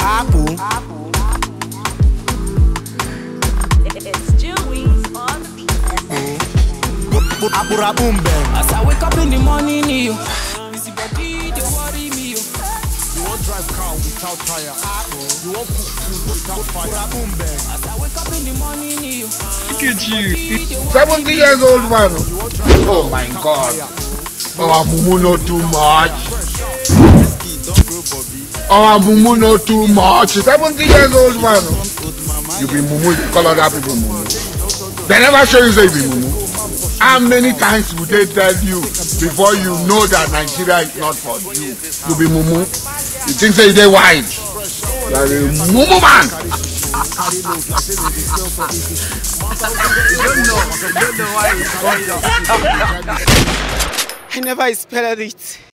As I wake up in the morning, you busy body, they worry me. You won't drive car without tire. You won't cook food without fire. As I wake up in the morning, you look at you, 70 years old man. Oh my God. Our mumu not too much. Our mumu not too much. 70 years old man. You be mumu, you call other people mumu. They never show you say you be mumu. How many times would they tell you before you know that Nigeria is not for you? You be mumu. You think say they wide. You are a mumu man. I never expected it.